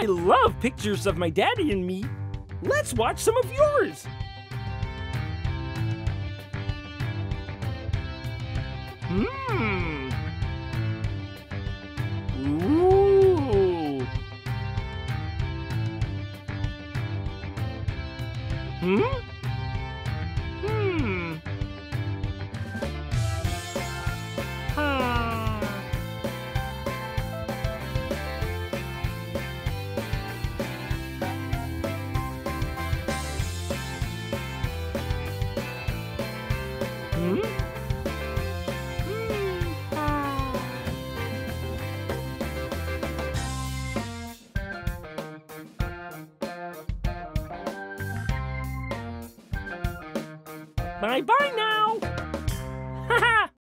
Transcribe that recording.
I love pictures of my daddy and me. Let's watch some of yours. Ooh. Bye-bye now.